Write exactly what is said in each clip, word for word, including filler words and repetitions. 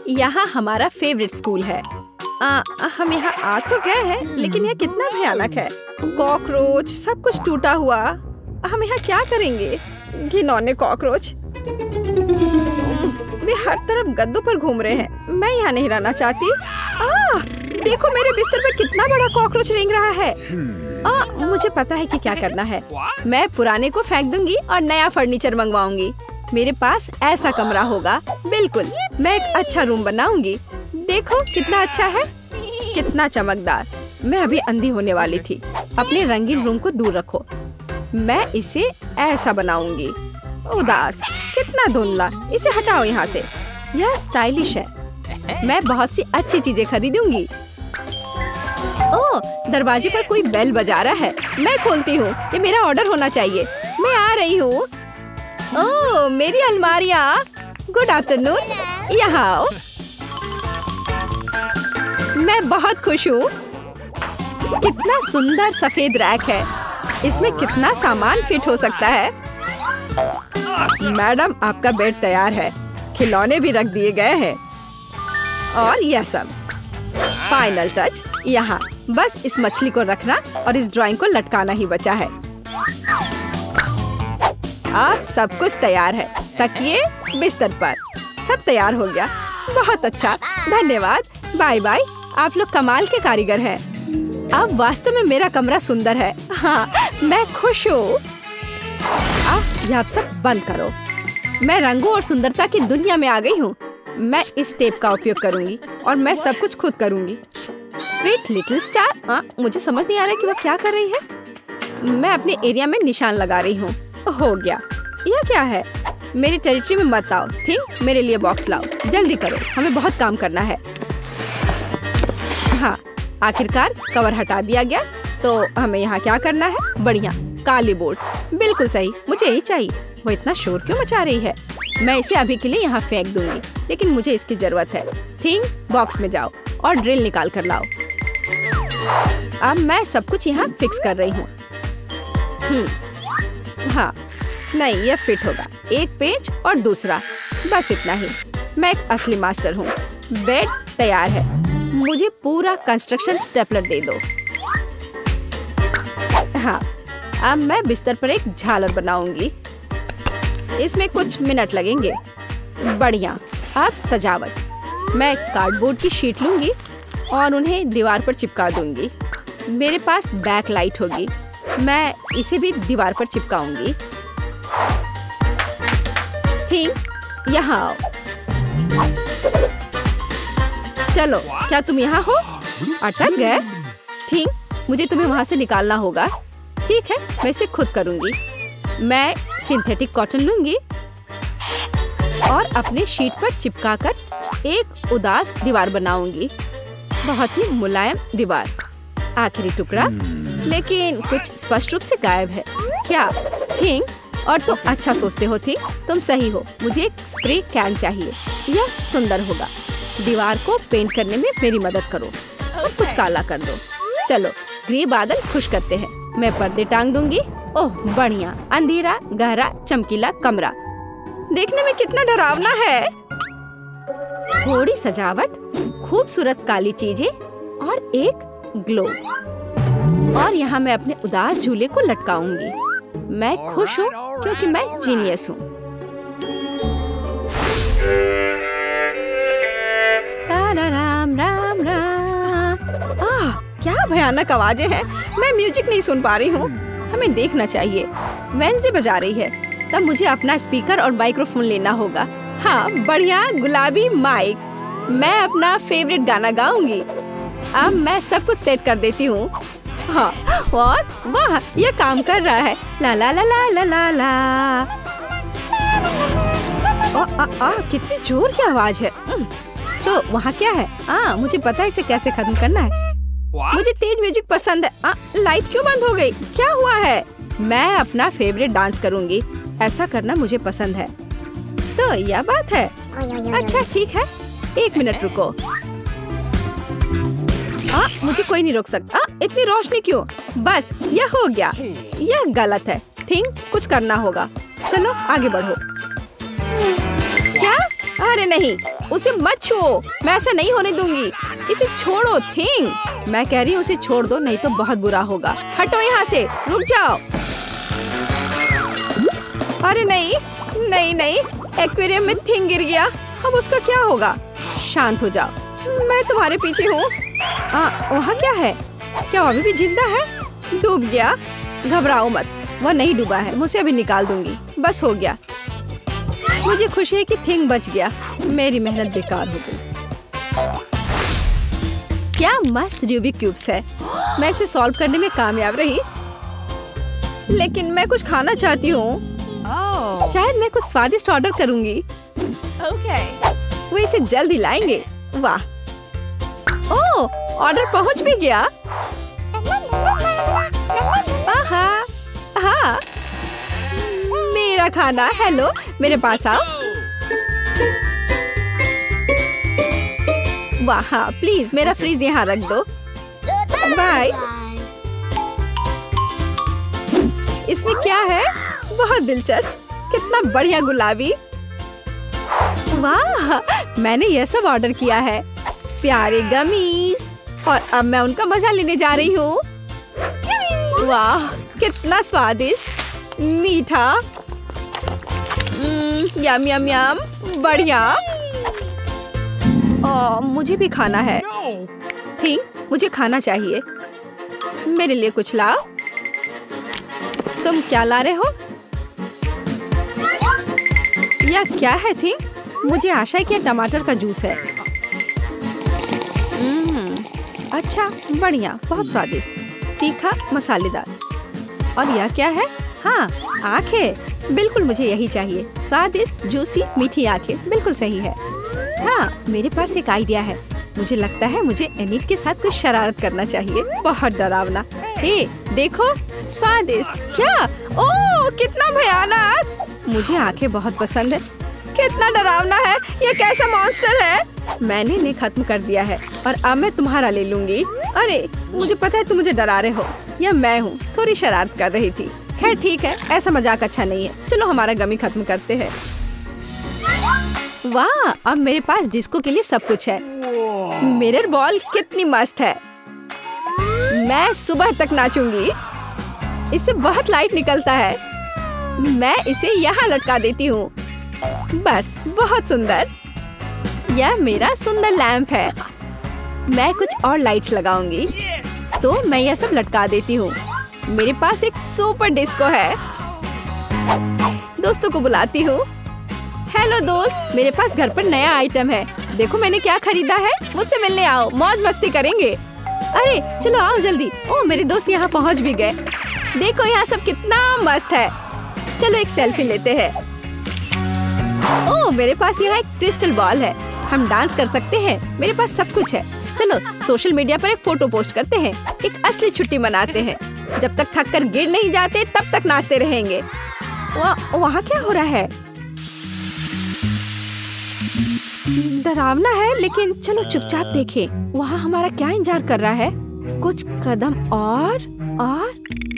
यहाँ हमारा favourite school है। आ, हम यहाँ आ तो गए हैं, लेकिन यह कितना भयानक है। कॉकरोच, सब कुछ टूटा हुआ। हम यहाँ क्या करेंगे? घिनौने कॉकरोच, वे हर तरफ गद्दों पर घूम रहे हैं। मैं यहाँ नहीं रहना चाहती। आ, देखो मेरे बिस्तर पे कितना बड़ा कॉकरोच रेंग रहा है। आ, मुझे पता है कि क्या करना है। मैं पुराने को फेंक दूंगी और नया फर्नीचर मंगवाऊंगी। मेरे पास ऐसा कमरा होगा। बिल्कुल, मैं एक अच्छा रूम बनाऊंगी। देखो कितना अच्छा है, कितना चमकदार। मैं अभी अंधी होने वाली थी। अपने रंगीन रूम को दूर रखो। मैं इसे ऐसा बनाऊंगी। उदास, कितना धुंधला। इसे हटाओ यहाँ से। यह स्टाइलिश है। मैं बहुत सी अच्छी चीजें खरीदूंगी। ओह, दरवाजे पर कोई बेल बजा रहा है। मैं खोलती हूँ। ये मेरा ऑर्डर होना चाहिए। मैं आ रही हूँ। ओह, मेरी अलमारियाँ। गुड आफ्टरनून, यहाँ आओ। मैं बहुत खुश हूँ। कितना सुंदर सफेद रैक है। इसमें कितना सामान फिट हो सकता है। मैडम, आपका बेड तैयार है। खिलौने भी रख दिए गए हैं और यह सब। फाइनल टच यहाँ। बस इस मछली को रखना और इस ड्राइंग को लटकाना ही बचा है। अब सब कुछ तैयार है। तकिए बिस्तर पर, सब तैयार हो गया। बहुत अच्छा, धन्यवाद। Bye bye. आप लोग कमाल के कारीगर हैं। अब वास्तव में मेरा कमरा सुंदर है। हाँ, मैं खुश हूँ। अब यह सब बंद करो। मैं रंगों और सुंदरता की दुनिया में आ गई हूँ। मैं इस टेप का उपयोग करूंगी और मैं सब कुछ खुद करूंगी। Sweet little star. आ, मुझे समझ नहीं आ रहा कि वह क्या कर रही है। मैं अपने एरिया में निशान लगा रही हूँ। हो गया। यह क्या है? मेरी टेरिटरी में मत आओ। ठीक, मेरे लिए बॉक्स लाओ। जल्दी करो, हमें बहुत काम करना है। हाँ, आखिरकार कवर हटा दिया गया। तो हमें यहाँ क्या करना है? बढ़िया, काली बोर्ड। बिल्कुल सही, मुझे यही चाहिए। वो इतना शोर क्यों मचा रही है? मैं इसे अभी के लिए यहाँ फेंक दूंगी, लेकिन मुझे इसकी जरूरत है। थिंग, बॉक्स में जाओ और ड्रिल निकाल कर लाओ। अब मैं सब कुछ यहाँ फिक्स कर रही हूँ। हम्म, हाँ, नहीं, यह फिट होगा। एक पेज और दूसरा, बस इतना ही। मैं एक असली मास्टर हूँ। बेड तैयार है। मुझे पूरा कंस्ट्रक्शन स्टेपलर दे दो। हाँ, अब मैं बिस्तर पर एक झालर बनाऊंगी। इसमें कुछ मिनट लगेंगे। बढ़िया। अब सजावट। मैं कार्डबोर्ड की शीट लूंगी और उन्हें दीवार पर चिपका दूंगी। मेरे पास बैक लाइट होगी। मैं इसे भी दीवार पर चिपकाऊंगी। थिंग, यहाँ आओ। चलो, क्या तुम यहाँ हो? अटक गए? थिंग, मुझे तुम्हें वहाँ से निकालना होगा। ठीक है, मैं इसे खुद करूंगी। मैं सिंथेटिक कॉटन लूंगी और अपने शीट पर चिपकाकर एक उदास दीवार बनाऊंगी। बहुत ही मुलायम दीवार। आखिरी टुकड़ा, लेकिन कुछ स्पष्ट रूप से गायब है। क्या? थिंग, और तुम तो अच्छा सोचते हो। थी, तुम सही हो। मुझे एक स्प्रे कैन चाहिए। यह सुंदर होगा। दीवार को पेंट करने में मेरी मदद करो। सब कुछ काला कर दो। चलो, ग्रे बादल खुश करते हैं। मैं पर्दे टांग दूंगी। ओह, बढ़िया। अंधेरा, गहरा, चमकीला कमरा। देखने में कितना डरावना है। थोड़ी सजावट, खूबसूरत काली चीजें और एक ग्लो। और यहाँ मैं अपने उदास झूले को लटकाऊंगी। मैं खुश हूँ क्योंकि मैं जीनियस हूँ। राम राम राम। आह, क्या भयानक आवाजें हैं। मैं म्यूजिक नहीं सुन पा रही हूँ। हमें देखना चाहिए। वेंसडे बजा रही है, तब मुझे अपना स्पीकर और माइक्रोफोन लेना होगा। हाँ, बढ़िया, गुलाबी माइक। मैं अपना फेवरेट गाना गाऊंगी। अब मैं सब कुछ सेट कर देती हूँ। हाँ, और वाह, ये काम कर रहा है। ला ला ला ला ला ला ला। आ, आ, आ, कितनी जोर की आवाज है। तो वहाँ क्या है? आ, मुझे पता है इसे कैसे खत्म करना है। मुझे तेज म्यूजिक पसंद है। आ, लाइट क्यों बंद हो गई? क्या हुआ है? मैं अपना फेवरेट डांस करूंगी। ऐसा करना मुझे पसंद है। तो यह बात है। अच्छा, ठीक है, एक मिनट रुको। आ, मुझे कोई नहीं रोक सकता। आ, इतनी रोशनी क्यों? बस, यह हो गया। यह गलत है। थिंग, कुछ करना होगा। चलो आगे बढ़ो। क्या? अरे नहीं, उसे मत छुओ, मैं ऐसा नहीं होने दूंगी। इसे छोड़ो थिंग। मैं कह रही हूँ उसे छोड़ दो, नहीं तो बहुत बुरा होगा। हटो यहाँ से, रुक जाओ। अरे नहीं नहीं नहीं, एक्वेरियम में थिंग गिर गया। अब उसका क्या होगा? शांत हो जाओ, मैं तुम्हारे पीछे हूँ। वहाँ क्या है? क्या वो अभी भी जिंदा है? डूब गया? घबराओ मत, वो नहीं डूबा है। मुझे अभी निकाल दूंगी, बस हो गया। मुझे खुशी है कि थिंग बच गया। मेरी मेहनत बेकार हो गई। क्या मस्त रूबिक क्यूब्स है। मैं इसे सॉल्व करने में कामयाब रही, लेकिन मैं कुछ खाना चाहती हूँ। oh. शायद मैं कुछ स्वादिष्ट ऑर्डर करूंगी। okay. वो इसे जल्दी लाएंगे। वाह, ओह, ऑर्डर पहुंच भी गया। आहा, हाँ, मेरा खाना। हेलो, मेरे पास आओ। वाह, हाँ, प्लीज मेरा फ्रीज यहाँ रख दो। बाय। इसमें क्या है? बहुत दिलचस्प, कितना बढ़िया गुलाबी। वाह, मैंने यह सब ऑर्डर किया है। प्यारे गमीज, और अब मैं उनका मजा लेने जा रही हूँ। वाह, कितना स्वादिष्ट, मीठा, यम यम यम, बढ़िया। ओ, मुझे भी खाना है। थिंग, मुझे खाना चाहिए। मेरे लिए कुछ लाओ। तुम क्या ला रहे हो? या क्या है थिंग? मुझे आशा है कि टमाटर का जूस है। अच्छा, बढ़िया, बहुत स्वादिष्ट, तीखा, मसालेदार। और यह क्या है? हाँ, आंखें। बिल्कुल मुझे यही चाहिए। स्वादिष्ट, जूसी, मीठी आंखें, बिल्कुल सही है। हाँ, मेरे पास एक आइडिया है। मुझे लगता है मुझे एनिट के साथ कुछ शरारत करना चाहिए। बहुत डरावना। हे, देखो, स्वादिष्ट। क्या? ओह, कितना भयानक। मुझे आंखें बहुत पसंद है। कितना डरावना है। ये कैसा मॉन्स्टर है? मैंने इन्हें खत्म कर दिया है और अब मैं तुम्हारा ले लूंगी। अरे, मुझे पता है तुम मुझे डरा रहे हो। यह मैं हूँ, थोड़ी शरारत कर रही थी। खैर ठीक है, ऐसा मजाक अच्छा नहीं है। चलो हमारा गमी खत्म करते हैं। वाह, अब मेरे पास डिस्को के लिए सब कुछ है। मिरर बॉल कितनी मस्त है। मैं सुबह तक नाचूंगी। इससे बहुत लाइट निकलता है। मैं इसे यहाँ लटका देती हूँ। बस, बहुत सुंदर। यह मेरा सुंदर लैंप है। मैं कुछ और लाइट्स लगाऊंगी, तो मैं यह सब लटका देती हूँ। मेरे पास एक सुपर डिस्को है। दोस्तों को बुलाती हूँ। हेलो दोस्त, मेरे पास घर पर नया आइटम है। देखो मैंने क्या खरीदा है। मुझसे मिलने आओ, मौज मस्ती करेंगे। अरे चलो आओ जल्दी। ओह, मेरे दोस्त यहाँ पहुँच भी गए। देखो यहाँ सब कितना मस्त है। चलो एक सेल्फी लेते हैं। ओह, मेरे पास यहाँ एक क्रिस्टल बॉल है। हम डांस कर सकते हैं। मेरे पास सब कुछ है। चलो सोशल मीडिया पर एक फोटो पोस्ट करते हैं। एक असली छुट्टी मनाते हैं। जब तक थक कर गिर नहीं जाते तब तक नाचते रहेंगे। वह, वहाँ क्या हो रहा है? डरावना है, लेकिन चलो चुपचाप देखें। वहाँ हमारा क्या इंतजार कर रहा है? कुछ कदम और और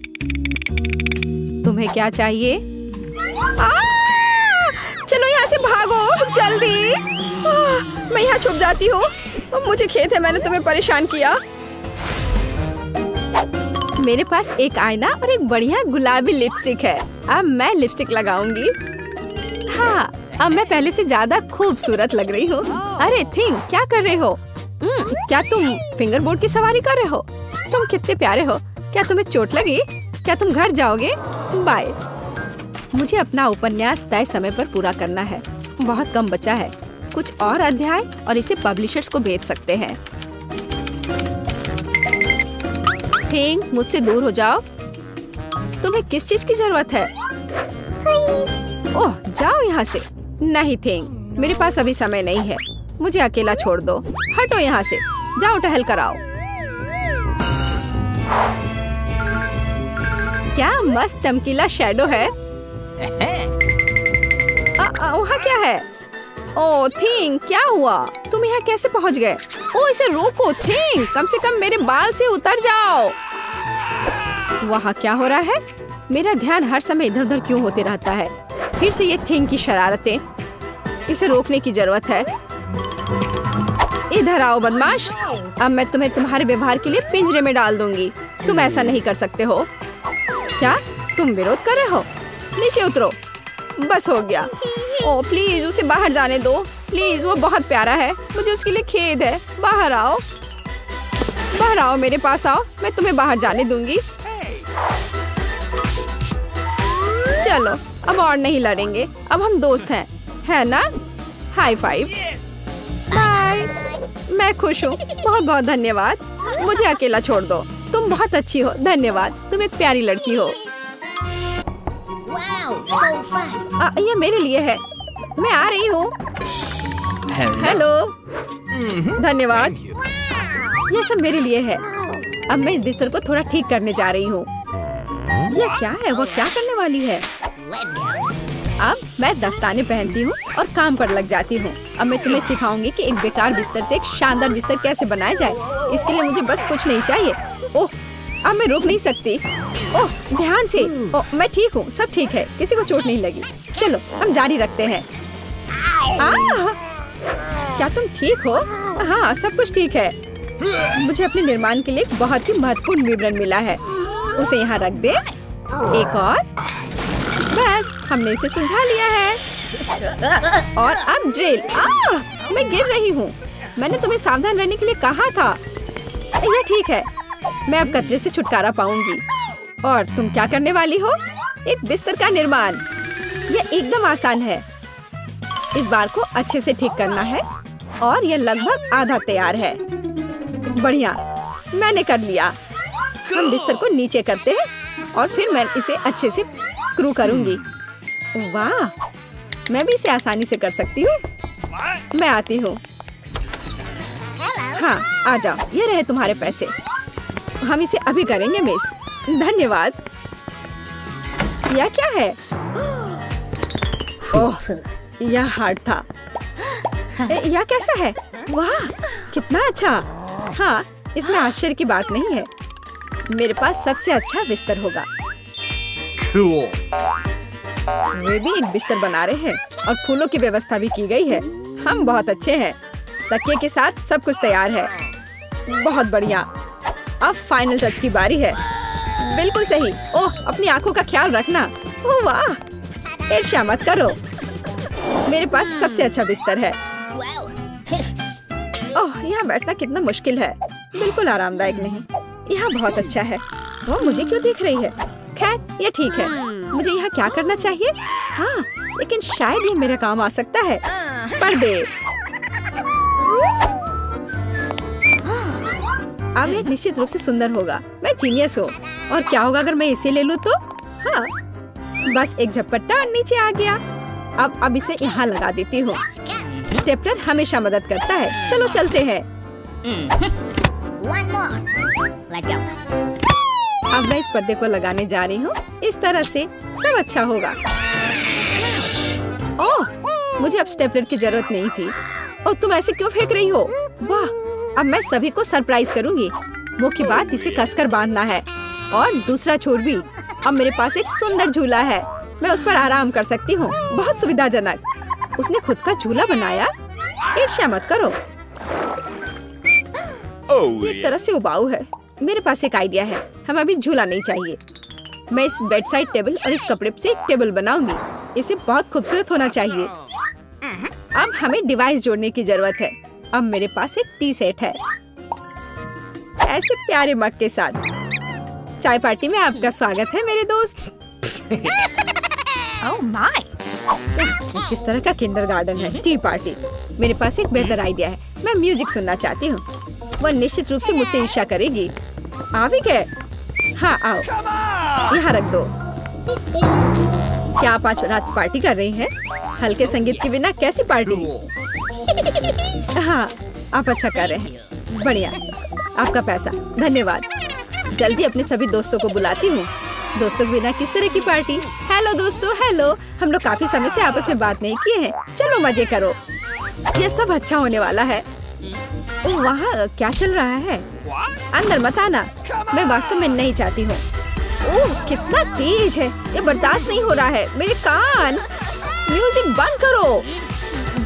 तुम्हें क्या चाहिए? आ! चलो यहाँ से भागो जल्दी। आ, मैं यहाँ छुप जाती हूँ। मुझे खेद है मैंने तुम्हें परेशान किया। मेरे पास एक आईना और एक बढ़िया गुलाबी लिपस्टिक है। अब मैं लिपस्टिक लगाऊंगी। हाँ, अब मैं पहले से ज्यादा खूबसूरत लग रही हूँ। अरे थिंग, क्या कर रहे हो? क्या तुम फिंगर बोर्ड की सवारी कर रहे हो? तुम कितने प्यारे हो। क्या तुम्हें चोट लगी? क्या तुम घर जाओगे? बाय। मुझे अपना उपन्यास तय समय पर पूरा करना है। बहुत कम बचा है। कुछ और अध्याय और इसे पब्लिशर्स को बेच सकते हैं। थिंग, मुझसे दूर हो जाओ। तुम्हें किस चीज की जरूरत है? ओह, जाओ यहाँ से। नहीं थिंग, मेरे पास अभी समय नहीं है। मुझे अकेला छोड़ दो। हटो यहाँ से, जाओ टहल कर आओ। क्या मस्त चमकीला शैडो है। वहाँ क्या है? ओह थिंग, क्या हुआ? तुम यहाँ कैसे पहुँच गए? ओह, इसे रोको थिंग, कम से कम मेरे बाल से उतर जाओ। वहाँ क्या हो रहा है? मेरा ध्यान हर समय इधर उधर क्यों होते रहता है? फिर से ये थिंग की शरारतें। इसे रोकने की जरूरत है। इधर आओ बदमाश, अब मैं तुम्हें तुम्हारे व्यवहार के लिए पिंजरे में डाल दूंगी। तुम ऐसा नहीं कर सकते हो। क्या तुम विरोध कर रहे हो? नीचे उतरो। बस हो गया। ओ प्लीज उसे बाहर जाने दो प्लीज, वो बहुत प्यारा है, मुझे उसके लिए खेद है। बाहर आओ, बाहर आओ, मेरे पास आओ, मैं तुम्हें बाहर जाने दूंगी। चलो अब और नहीं लड़ेंगे, अब हम दोस्त हैं, है ना? High five. बाय। मैं खुश हूँ, बहुत बहुत धन्यवाद। मुझे अकेला छोड़ दो, तुम बहुत अच्छी हो। धन्यवाद, तुम एक प्यारी लड़की हो। आ, ये मेरे लिए है, मैं आ रही हूँ। हेलो, धन्यवाद। ये सब मेरे लिए है। अब मैं इस बिस्तर को थोड़ा ठीक करने जा रही हूँ। ये क्या है? वो क्या करने वाली है? अब मैं दस्ताने पहनती हूँ और काम पर लग जाती हूँ। अब मैं तुम्हें सिखाऊंगी कि एक बेकार बिस्तर से एक शानदार बिस्तर कैसे बनाया जाए। इसके लिए मुझे बस कुछ नहीं चाहिए। ओह, अब मैं रुक नहीं सकती। ओह, ध्यान से। ओह, मैं ठीक हूँ, सब ठीक है, किसी को चोट नहीं लगी। चलो हम जारी रखते हैं। आह, क्या तुम ठीक हो? हाँ, सब कुछ ठीक है। मुझे अपने निर्माण के लिए एक बहुत ही महत्वपूर्ण विवरण मिला है, उसे यहाँ रख दे। एक और, बस हमने इसे सुलझा लिया है। और अब ड्रिल। आह, मैं गिर रही हूँ। मैंने तुम्हें सावधान रहने के लिए कहा था। यह ठीक है, मैं अब कचरे से छुटकारा पाऊंगी। और तुम क्या करने वाली हो? एक बिस्तर का निर्माण। यह एकदम आसान है। इस बार को अच्छे से ठीक करना है और यह लगभग आधा तैयार है। बढ़िया, मैंने कर लिया। हम बिस्तर को नीचे करते हैं और फिर मैं इसे अच्छे से स्क्रू करूंगी। वाह, मैं भी इसे आसानी से कर सकती हूँ। मैं आती हूँ। हाँ, आ जाओ, ये रहे तुम्हारे पैसे। हम इसे अभी करेंगे मिस। धन्यवाद। यह क्या है? ओह, यह हार्ड था। ए, यह कैसा है? वाह, कितना अच्छा। हाँ, इसमें आश्चर्य की बात नहीं है। मेरे पास सबसे अच्छा बिस्तर होगा। Cool. वे भी एक बिस्तर बना रहे हैं और फूलों की व्यवस्था भी की गई है। हम बहुत अच्छे हैं। तकिए के साथ सब कुछ तैयार है। बहुत बढ़िया। अब फाइनल टच की बारी है। बिल्कुल सही। ओह, अपनी आंखों का ख्याल रखना। ओह वाह, ईर्ष्या मत करो। मेरे पास सबसे अच्छा बिस्तर है। ओह, यहाँ बैठना कितना मुश्किल है, बिल्कुल आरामदायक नहीं। यहाँ बहुत अच्छा है। वो मुझे क्यों देख रही है? खैर, ये ठीक है। मुझे यहाँ क्या करना चाहिए? हाँ, लेकिन शायद ये मेरा काम आ सकता है। पर्दे। अब ये निश्चित रूप से सुंदर होगा। मैं जीनियस हूँ। और क्या होगा अगर मैं इसे ले लूँ तो? हाँ, बस एक झपट्टा और नीचे आ गया। अब अब इसे यहाँ लगा देती हूँ। स्टेपलर हमेशा मदद करता है। चलो चलते हैं। अब मैं इस पर्दे को लगाने जा रही हूँ। इस तरह से सब अच्छा होगा। ओह, मुझे अब स्टेपलर की जरूरत नहीं थी। और तुम ऐसे क्यों फेंक रही हो? वाह, अब मैं सभी को सरप्राइज करूंगी। मुख्य बात इसे कसकर बांधना है और दूसरा छोर भी। अब मेरे पास एक सुंदर झूला है, मैं उस पर आराम कर सकती हूँ। बहुत सुविधाजनक। उसने खुद का झूला बनाया। ईर्ष्या मत करो। Oh, एक तरह से उबाऊ है। मेरे पास एक आइडिया है। हमें अभी झूला नहीं चाहिए। मैं इस बेड साइड टेबल और इस कपड़े से एक टेबल बनाऊंगी। इसे बहुत खूबसूरत होना चाहिए। अब हमें डिवाइस जोड़ने की जरूरत है। अब मेरे पास एक टी सेट है, ऐसे प्यारे मग के साथ। चाय पार्टी में आपका स्वागत है मेरे दोस्त। Oh my! किस तरह का किंडरगार्टन है टी पार्टी। मेरे पास एक बेहतर आइडिया है। मैं म्यूजिक सुनना चाहती हूँ। वह निश्चित रूप से मुझसे ईर्ष्या करेगी। आ भी गए? हाँ, आओ, यहाँ रख दो। क्या आप आज रात पार्टी कर रही हैं? हल्के संगीत के बिना कैसी पार्टी? हाँ, आप अच्छा कर रहे हैं। बढ़िया, आपका पैसा। धन्यवाद। जल्दी अपने सभी दोस्तों को बुलाती हूँ। दोस्तों के बिना किस तरह की पार्टी? हेलो दोस्तों, हेलो। हम लोग काफी समय से आपस में बात नहीं किए हैं। चलो मजे करो, ये सब अच्छा होने वाला है। ओह, वहाँ क्या चल रहा है? अंदर मत आना, मैं वास्तव में नहीं चाहती हूँ। ओह, कितना तेज है, ये बर्दाश्त नहीं हो रहा है। मेरे कान। म्यूजिक बंद करो।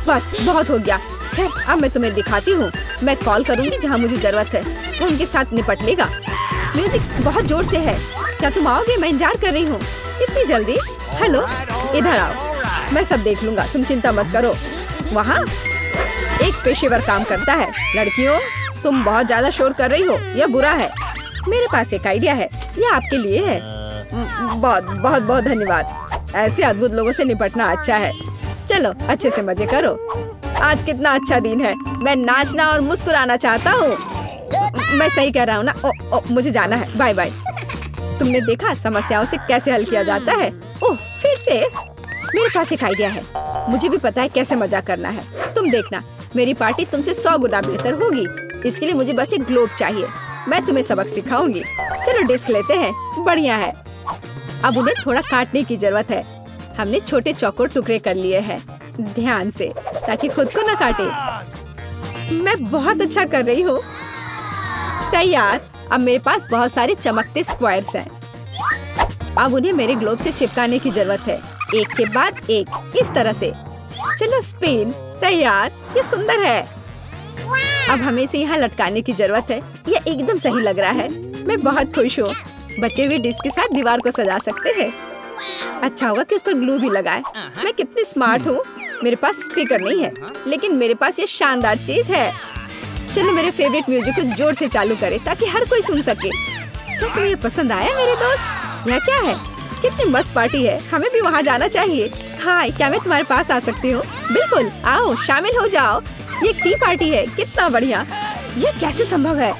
बस बहुत हो गया। खैर अब मैं तुम्हें दिखाती हूँ। मैं कॉल करूँगी जहाँ मुझे जरूरत है, वो उनके साथ निपट लेगा। म्यूजिक बहुत जोर से है। क्या तुम आओगे? मैं इंतजार कर रही हूँ। इतनी जल्दी? हेलो, इधर आओ, मैं सब देख लूंगा, तुम चिंता मत करो। वहाँ एक पेशेवर काम करता है। लड़कियों, तुम बहुत ज्यादा शोर कर रही हो, यह बुरा है। मेरे पास एक आइडिया है, यह आपके लिए है। बहुत बहुत बहुत धन्यवाद। ऐसे अद्भुत लोगों से निपटना अच्छा है। चलो अच्छे से मजे करो। आज कितना अच्छा दिन है। मैं नाचना और मुस्कुराना चाहता हूँ। मैं सही कह रहा हूँ ना? ओ, ओ, मुझे जाना है। Bye bye. तुमने देखा समस्याओं से कैसे हल किया जाता है? ओह, फिर से? मेरे पास एक आइडिया है। मुझे भी पता है कैसे मजा करना है। तुम देखना, मेरी पार्टी तुमसे सौ गुना बेहतर होगी। इसके लिए मुझे बस एक ग्लोब चाहिए। मैं तुम्हें सबक सिखाऊंगी। चलो डिस्क लेते हैं। बढ़िया है। अब उन्हें थोड़ा काटने की जरूरत है। हमने छोटे चौकोर टुकड़े कर लिए हैं, ध्यान से, ताकि खुद को न काटे। मैं बहुत अच्छा कर रही हूँ। तैयार। अब मेरे पास बहुत सारे चमकते स्क्वायर्स हैं। अब उन्हें मेरे ग्लोब से चिपकाने की जरूरत है, एक के बाद एक, इस तरह से। चलो स्पिन। तैयार। ये सुंदर है। अब हमें इसे यहाँ लटकाने की जरूरत है। यह एकदम सही लग रहा है। मैं बहुत खुश हूँ। बचे हुए डिस्क के साथ दीवार को सजा सकते हैं। अच्छा होगा कि उस पर ग्लू भी लगाए। मैं कितनी स्मार्ट हूँ। मेरे पास स्पीकर नहीं है, लेकिन मेरे पास ये शानदार चीज है। चलो मेरे फेवरेट म्यूजिक को जोर से चालू करें ताकि हर कोई सुन सके। क्या तुम्हें ये पसंद आया मेरे दोस्त? यह क्या है? कितनी मस्त पार्टी है। हमें भी वहाँ जाना चाहिए। हाय, क्या मैं तुम्हारे पास आ सकती हूँ? बिल्कुल, आओ शामिल हो जाओ। ये एक टी पार्टी है। कितना बढ़िया। यह कैसे संभव है?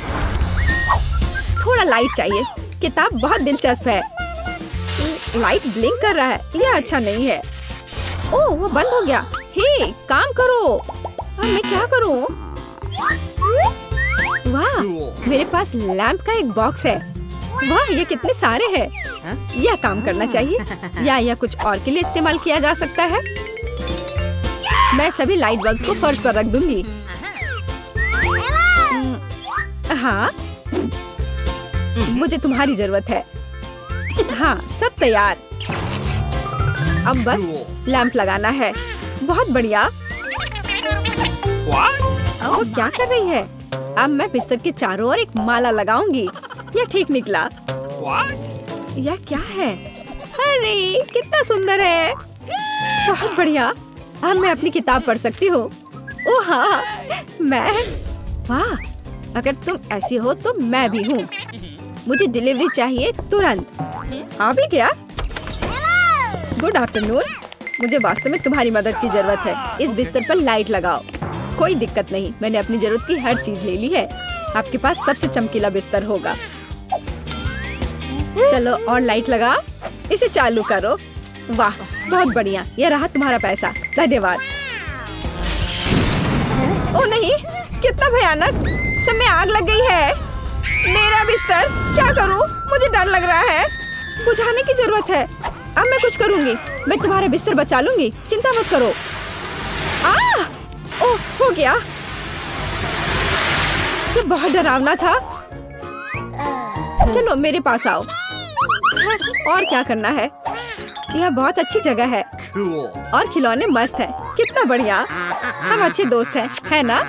थोड़ा लाइट चाहिए। किताब बहुत दिलचस्प है। लाइट ब्लिंक कर रहा है। यह अच्छा नहीं है। ओह, वो बंद हो गया। हे, काम करो। अब मैं क्या करूँ? वाह, मेरे पास लैंप का एक बॉक्स है। वाह, ये कितने सारे हैं। यह काम करना चाहिए या यह कुछ और के लिए इस्तेमाल किया जा सकता है। मैं सभी लाइट बल्ब्स को फर्श पर रख दूंगी। हाँ, मुझे तुम्हारी जरूरत है। हाँ, सब तैयार। अब बस लैंप लगाना है। बहुत बढ़िया। वो क्या कर रही है? अब मैं बिस्तर के चारों ओर एक माला लगाऊंगी। यह ठीक निकला। यह क्या है? अरे कितना सुंदर है। बहुत बढ़िया। अब मैं अपनी किताब पढ़ सकती हूँ। ओह हाँ, मैं। वाह, अगर तुम ऐसी हो तो मैं भी हूँ। मुझे डिलीवरी चाहिए तुरंत। आ भी गया। Good afternoon. मुझे वास्तव में तुम्हारी मदद की जरूरत है। इस बिस्तर पर लाइट लगाओ। कोई दिक्कत नहीं, मैंने अपनी जरूरत की हर चीज ले ली है। आपके पास सबसे चमकीला बिस्तर होगा। चलो और लाइट लगा। इसे चालू करो। वाह, बहुत बढ़िया। यह रहा तुम्हारा पैसा। धन्यवाद। ओ नहीं, कितना भयानक। सब में आग लग गई है। मेरा बिस्तर, क्या करूं? मुझे डर लग रहा है। बुझाने की जरूरत है। अब मैं कुछ करूंगी। मैं तुम्हारा बिस्तर बचा लूंगी, चिंता मत करो। आ! ओह, हो गया। ये बहुत डरावना था। चलो मेरे पास आओ। और क्या करना है? यह बहुत अच्छी जगह है। Cool. और खिलौने मस्त हैं। कितना बढ़िया। हम अच्छे दोस्त हैं, है ना?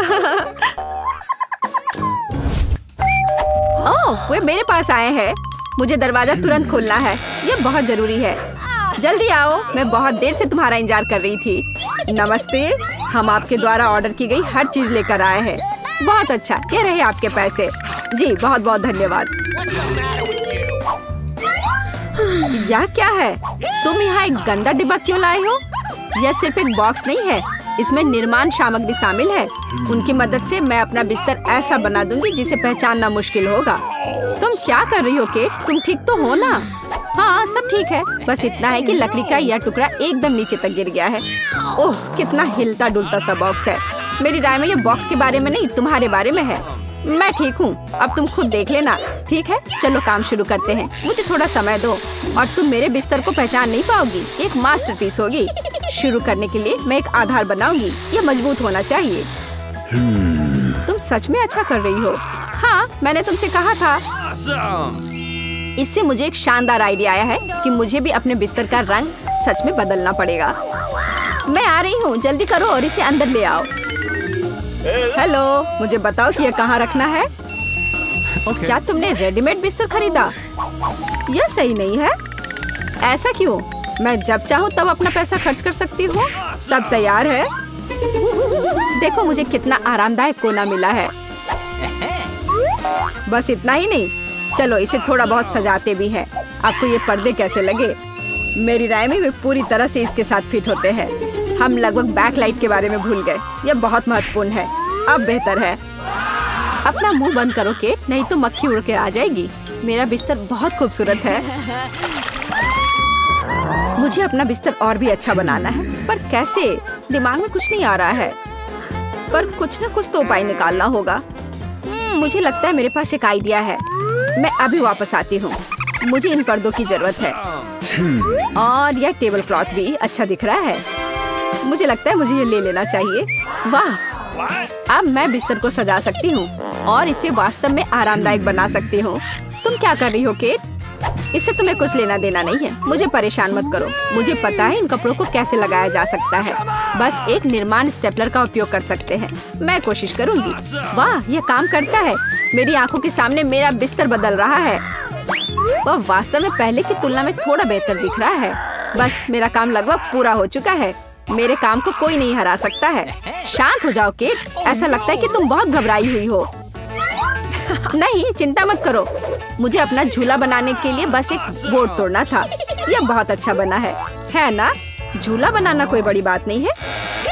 ओह, वे मेरे पास आए हैं। मुझे दरवाजा तुरंत खोलना है। यह बहुत जरूरी है। जल्दी आओ, मैं बहुत देर से तुम्हारा इंतजार कर रही थी। नमस्ते, हम आपके द्वारा ऑर्डर की गई हर चीज लेकर आए हैं। बहुत अच्छा, ये रहे आपके पैसे। जी बहुत बहुत धन्यवाद। यह क्या है? तुम यहाँ एक गंदा डिब्बा क्यों लाए हो? यह सिर्फ एक बॉक्स नहीं है, इसमें निर्माण सामग्री शामिल है। उनकी मदद से मैं अपना बिस्तर ऐसा बना दूंगी जिसे पहचानना मुश्किल होगा। तुम क्या कर रही हो केट? तुम ठीक तो हो ना? हाँ, सब ठीक है। बस इतना है कि लकड़ी का यह टुकड़ा एकदम नीचे तक गिर गया है। ओह, कितना हिलता डुलता सा बॉक्स है। मेरी राय में यह बॉक्स के बारे में नहीं, तुम्हारे बारे में है। मैं ठीक हूँ, अब तुम खुद देख लेना। ठीक है, चलो काम शुरू करते हैं। मुझे थोड़ा समय दो और तुम मेरे बिस्तर को पहचान नहीं पाओगी। एक मास्टरपीस होगी। शुरू करने के लिए मैं एक आधार बनाऊंगी। यह मजबूत होना चाहिए। तुम सच में अच्छा कर रही हो। हाँ, मैंने तुमसे कहा था। इससे मुझे एक शानदार आइडिया आया है कि मुझे भी अपने बिस्तर का रंग सच में बदलना पड़ेगा। मैं आ रही हूँ, जल्दी करो और इसे अंदर ले आओ। हेलो, मुझे बताओ कि ये कहाँ रखना है? Okay. क्या तुमने रेडीमेड बिस्तर खरीदा? यह सही नहीं है। ऐसा क्यों? मैं जब चाहूँ तब अपना पैसा खर्च कर सकती हूँ। सब तैयार है। देखो मुझे कितना आरामदायक कोना मिला है। बस इतना ही नहीं, चलो इसे थोड़ा बहुत सजाते भी हैं। आपको ये पर्दे कैसे लगे? मेरी राय में वे पूरी तरह से इसके साथ फिट होते हैं। हम लगभग बैकलाइट के बारे में भूल गए। यह बहुत महत्वपूर्ण है। अब बेहतर है। अपना मुंह बंद करो केट, नहीं तो मक्खी उड़ के आ जाएगी। मेरा बिस्तर बहुत खूबसूरत है। मुझे अपना बिस्तर और भी अच्छा बनाना है, पर कैसे? दिमाग में कुछ नहीं आ रहा है। पर कुछ ना कुछ तो उपाय निकालना होगा। मुझे लगता है मेरे पास एक आइडिया है। मैं अभी वापस आती हूँ। मुझे इन पर्दों की जरूरत है और यह टेबल क्लॉथ भी अच्छा दिख रहा है। मुझे लगता है मुझे ये ले लेना चाहिए। वाह, अब मैं बिस्तर को सजा सकती हूँ और इसे वास्तव में आरामदायक बना सकती हूँ। तुम क्या कर रही हो केट? इससे तुम्हें कुछ लेना देना नहीं है। मुझे परेशान मत करो। मुझे पता है इन कपड़ों को कैसे लगाया जा सकता है। बस एक निर्माण स्टेपलर का उपयोग कर सकते हैं। मैं कोशिश करूंगी। वाह, यह काम करता है। मेरी आंखों के सामने मेरा बिस्तर बदल रहा है। वह वास्तव में पहले की तुलना में थोड़ा बेहतर दिख रहा है। बस मेरा काम लगभग पूरा हो चुका है। मेरे काम को कोई नहीं हरा सकता है। शांत हो जाओ केट। ऐसा लगता है कि तुम बहुत घबराई हुई हो। नहीं, चिंता मत करो। मुझे अपना झूला बनाने के लिए बस एक बोर्ड तोड़ना था। यह बहुत अच्छा बना है, है ना? झूला बनाना कोई बड़ी बात नहीं है।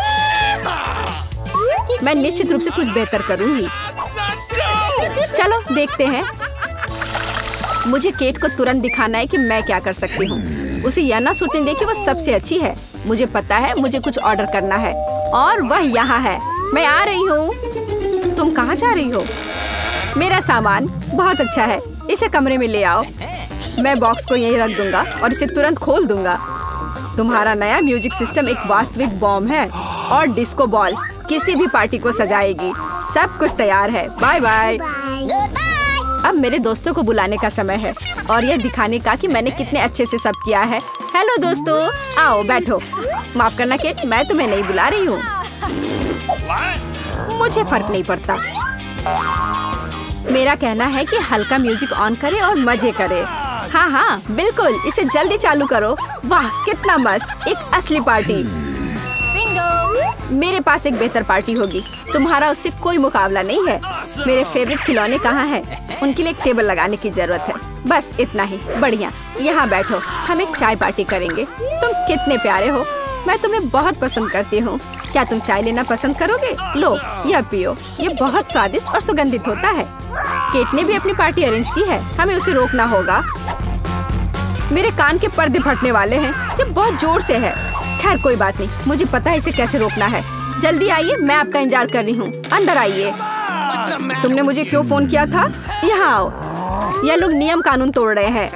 मैं निश्चित रूप से कुछ बेहतर करूंगी। चलो देखते हैं। मुझे केट को तुरंत दिखाना है कि मैं क्या कर सकती हूँ। उसे यह ना सोचने दे कि वह सबसे अच्छी है। मुझे पता है मुझे कुछ ऑर्डर करना है और वह यहाँ है। मैं आ रही हूँ। तुम कहाँ जा रही हो? मेरा सामान बहुत अच्छा है, इसे कमरे में ले आओ। मैं बॉक्स को यहीं रख दूंगा और इसे तुरंत खोल दूंगा। तुम्हारा नया म्यूजिक सिस्टम एक वास्तविक बॉम्ब है और डिस्को बॉल किसी भी पार्टी को सजाएगी। सब कुछ तैयार है। Bye bye. अब मेरे दोस्तों को बुलाने का समय है और यह दिखाने का कि मैंने कितने अच्छे से सब किया है। हेलो दोस्तों, आओ बैठो। माफ करना केट, मैं तुम्हें नहीं बुला रही हूँ। मुझे फर्क नहीं पड़ता। मेरा कहना है कि हल्का म्यूजिक ऑन करे और मजे करे। हाँ हाँ बिल्कुल, इसे जल्दी चालू करो। वाह कितना मस्त, एक असली पार्टी। मेरे पास एक बेहतर पार्टी होगी। तुम्हारा उससे कोई मुकाबला नहीं है। मेरे फेवरेट खिलौने कहाँ हैं? उनके लिए एक टेबल लगाने की जरूरत है। बस इतना ही। बढ़िया, यहाँ बैठो, हम एक चाय पार्टी करेंगे। तुम कितने प्यारे हो। मैं तुम्हें बहुत पसंद करती हूँ। क्या तुम चाय लेना पसंद करोगे? लो, यह पियो। ये बहुत स्वादिष्ट और सुगंधित होता है। केट ने भी अपनी पार्टी अरेंज की है। हमें उसे रोकना होगा। मेरे कान के पर्दे फटने वाले हैं। ये बहुत जोर से है। खैर कोई बात नहीं, मुझे पता है इसे कैसे रोकना है। जल्दी आइए, मैं आपका इंतजार कर रही हूँ। अंदर आइए। तुमने मुझे क्यों फोन किया था? यहाँ आओ। यह लोग नियम कानून तोड़ रहे हैं।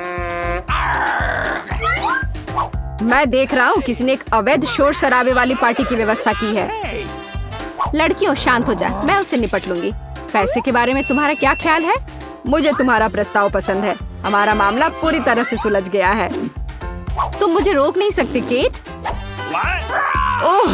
मैं देख रहा हूँ किसी ने एक अवैध शोर शराबे वाली पार्टी की व्यवस्था की है। लड़कियों शांत हो जाए, मैं उससे निपट लूंगी। पैसे के बारे में तुम्हारा क्या ख्याल है? मुझे तुम्हारा प्रस्ताव पसंद है। हमारा मामला पूरी तरह से सुलझ गया है। तुम मुझे रोक नहीं सकते केट। ओह,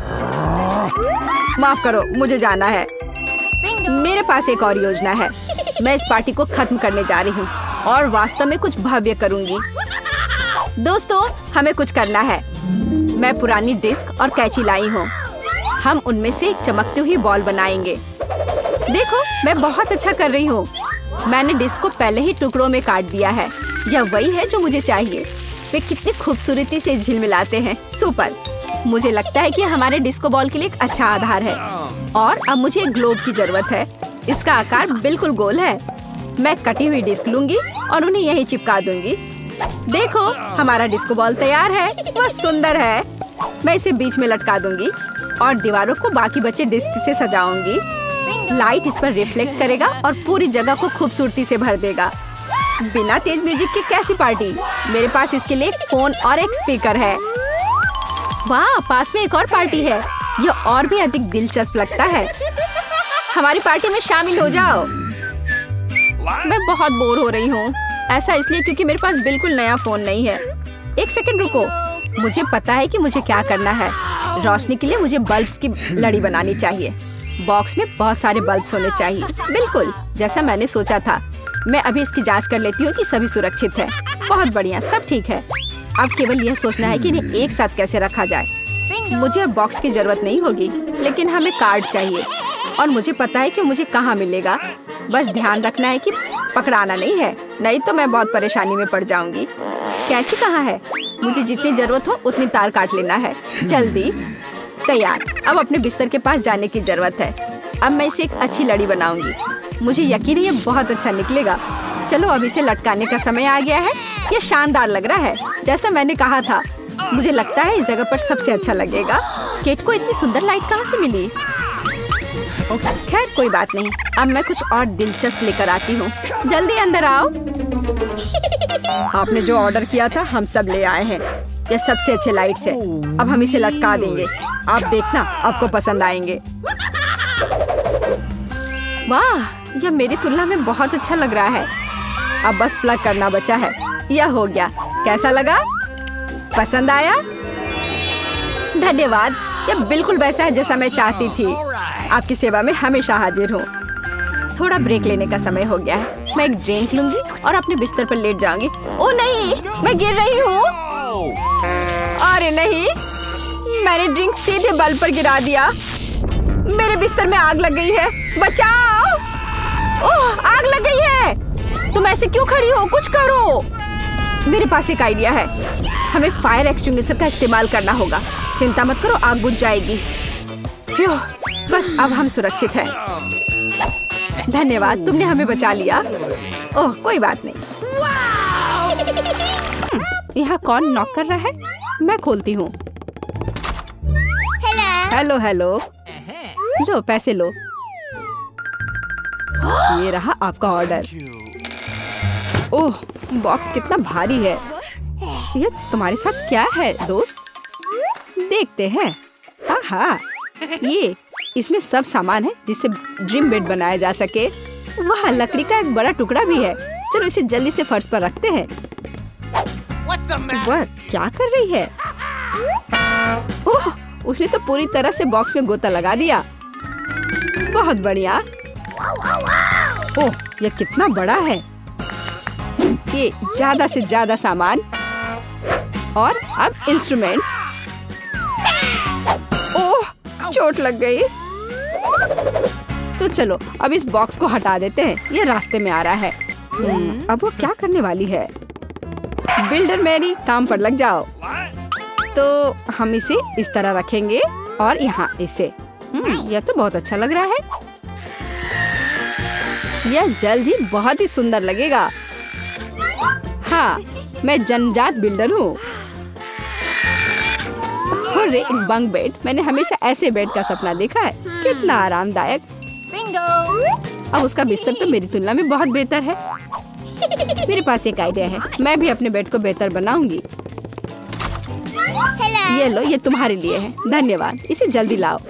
माफ करो, मुझे जाना है। मेरे पास एक और योजना है। मैं इस पार्टी को खत्म करने जा रही हूँ और वास्तव में कुछ भव्य करूंगी। दोस्तों, हमें कुछ करना है। मैं पुरानी डिस्क और कैंची लाई हूँ। हम उनमें से एक चमकती हुई बॉल बनाएंगे। देखो, मैं बहुत अच्छा कर रही हूँ। मैंने डिस्क को पहले ही टुकड़ों में काट दिया है। यह वही है जो मुझे चाहिए। वे कितनी खूबसूरती से झिलमिलाते हैं। सुपर। मुझे लगता है कि हमारे डिस्को बॉल के लिए एक अच्छा आधार है। और अब मुझे एक ग्लोब की जरूरत है। इसका आकार बिल्कुल गोल है। मैं कटी हुई डिस्क लूंगी और उन्हें यहीं चिपका दूंगी। देखो, हमारा डिस्को बॉल तैयार है। वह सुंदर है। मैं इसे बीच में लटका दूंगी और दीवारों को बाकी बचे डिस्क से सजाऊंगी। लाइट इस पर रिफ्लेक्ट करेगा और पूरी जगह को खूबसूरती से भर देगा। बिना तेज म्यूजिक के कैसी पार्टी? मेरे पास इसके लिए एक फोन और एक स्पीकर है। वाह, पास में एक और पार्टी है। यह और भी अधिक दिलचस्प लगता है। हमारी पार्टी में शामिल हो जाओ। मैं बहुत बोर हो रही हूँ। ऐसा इसलिए क्योंकि मेरे पास बिल्कुल नया फोन नहीं है। एक सेकंड रुको, मुझे पता है कि मुझे क्या करना है। रोशनी के लिए मुझे बल्ब्स की लड़ी बनानी चाहिए। बॉक्स में बहुत सारे बल्ब्स होने चाहिए, बिल्कुल जैसा मैंने सोचा था। मैं अभी इसकी जांच कर लेती हूँ कि सभी सुरक्षित है। बहुत बढ़िया, सब ठीक है। अब केवल यह सोचना है कि इन्हें एक साथ कैसे रखा जाए। मुझे अब बॉक्स की जरूरत नहीं होगी, लेकिन हमें कार्ड चाहिए और मुझे पता है कि मुझे कहाँ मिलेगा। बस ध्यान रखना है कि पकड़ाना नहीं है, नहीं तो मैं बहुत परेशानी में पड़ जाऊंगी। कैंची कहाँ है? मुझे जितनी जरूरत हो उतनी तार काट लेना है। जल्दी। तैयार। अब अपने बिस्तर के पास जाने की जरूरत है। अब मैं इसे एक अच्छी लड़ी बनाऊंगी। मुझे यकीन है ये बहुत अच्छा निकलेगा। चलो अब इसे लटकाने का समय आ गया है। ये शानदार लग रहा है, जैसा मैंने कहा था। मुझे लगता है इस जगह पर सबसे अच्छा लगेगा। केट को इतनी सुंदर लाइट कहाँ से मिली? खैर कोई बात नहीं, अब मैं कुछ और दिलचस्प लेकर आती हूँ। जल्दी अंदर आओ। आपने जो ऑर्डर किया था हम सब ले आए हैं। ये सबसे अच्छे लाइट्स है। अब हम इसे लटका देंगे। आप देखना, आपको पसंद आएंगे। वाह, यह मेरी तुलना में बहुत अच्छा लग रहा है। अब बस प्लग करना बचा है। यह हो गया। कैसा लगा? पसंद आया? धन्यवाद। यह बिल्कुल वैसा है जैसा मैं चाहती थी। आपकी सेवा में हमेशा हाजिर हूँ। थोड़ा ब्रेक लेने का समय हो गया है। मैं एक ड्रिंक लूंगी और अपने बिस्तर पर लेट जाऊंगी। ओह नहीं, मैं गिर रही हूँ। अरे नहीं, मैंने ड्रिंक सीधे बल्ब पर गिरा दिया। मेरे बिस्तर में आग लग गई है। बचाओ! ओह, आग लग गई है। तुम ऐसे क्यों खड़ी हो? कुछ करो। मेरे पास एक आइडिया है। हमें फायर एक्सटिंग्विशर का इस्तेमाल करना होगा। चिंता मत करो, आग बुझ जाएगी। फ्यू, बस अब हम सुरक्षित हैं। धन्यवाद, तुमने हमें बचा लिया। ओह, कोई बात नहीं। यहाँ कौन नॉक कर रहा है? मैं खोलती हूँ। Hello hello. लो, पैसे लो। ये रहा आपका ऑर्डर। ओह, बॉक्स कितना भारी है। ये तुम्हारे साथ क्या है दोस्त? देखते हैं। हाँ, ये इसमें सब सामान है जिससे ड्रीम बेड बनाया जा सके। वहाँ लकड़ी का एक बड़ा टुकड़ा भी है। चलो इसे जल्दी से फर्श पर रखते हैं। वह क्या कर रही है? ओह, उसने तो पूरी तरह से बॉक्स में गोता लगा दिया। बहुत बढ़िया। ओह, यह कितना बड़ा है। ये ज्यादा से ज्यादा सामान और अब इंस्ट्रूमेंट्स। ओह, चोट लग गई। तो चलो अब इस बॉक्स को हटा देते हैं। ये रास्ते में आ रहा है। अब वो क्या करने वाली है? बिल्डर मैरी, काम पर लग जाओ। तो हम इसे इस तरह रखेंगे और यहाँ इसे। यह तो बहुत अच्छा लग रहा है। यह जल्द ही बहुत ही सुंदर लगेगा। हाँ, मैं जन्मजात बिल्डर हूँ। अरे, एक बंक बेड। मैंने हमेशा ऐसे बेड का सपना देखा है। कितना आरामदायक। बिंगो। अब उसका बिस्तर तो मेरी तुलना में बहुत बेहतर है। मेरे पास एक आइडिया है। मैं भी अपने बेड को बेहतर बनाऊंगी। ये लो, ये तुम्हारे लिए है। धन्यवाद। इसे जल्दी लाओ।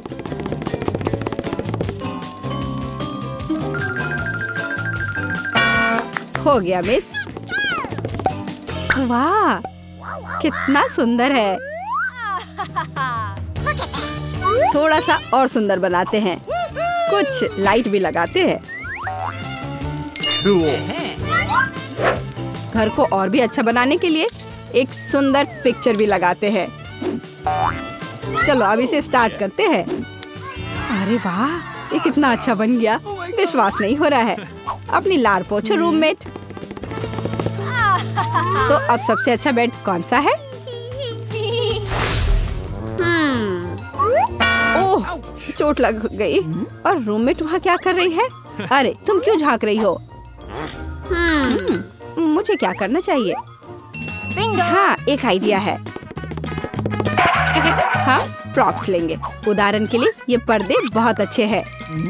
हो गया मिस। वाह, कितना सुंदर है। थोड़ा सा और सुंदर बनाते हैं। कुछ लाइट भी लगाते हैं। घर को और भी अच्छा बनाने के लिए एक सुंदर पिक्चर भी लगाते हैं। चलो अब इसे स्टार्ट करते हैं। अरे वाह, ये कितना अच्छा बन गया। विश्वास नहीं हो रहा है। अपनी लार पोछो रूममेट। तो अब सबसे अच्छा बेड कौन सा है? ओह, चोट लग गई। और रूममेट वहाँ क्या कर रही है? अरे, तुम क्यों झांक रही हो? मुझे क्या करना चाहिए? हाँ, एक आइडिया है। हाँ, प्रॉप्स लेंगे। उदाहरण के लिए ये पर्दे बहुत अच्छे हैं।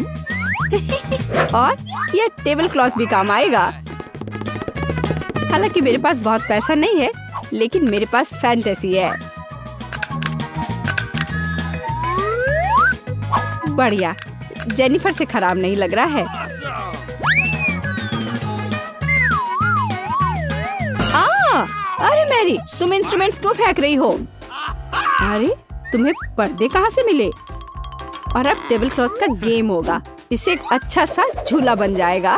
और ये टेबल क्लॉथ भी काम आएगा। हालांकि मेरे पास बहुत पैसा नहीं है, लेकिन मेरे पास फैंटेसी है। बढ़िया, जेनिफर से खराब नहीं लग रहा है। आ, अरे मैरी, तुम इंस्ट्रूमेंट्स क्यों फेंक रही हो? अरे, तुम्हें पर्दे कहाँ से मिले? और अब टेबल क्लॉथ का गेम होगा। इससे एक अच्छा सा झूला बन जाएगा।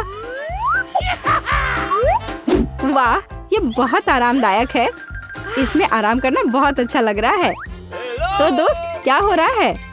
वाह, ये बहुत आरामदायक है। इसमें आराम करना बहुत अच्छा लग रहा है। तो दोस्त, क्या हो रहा है?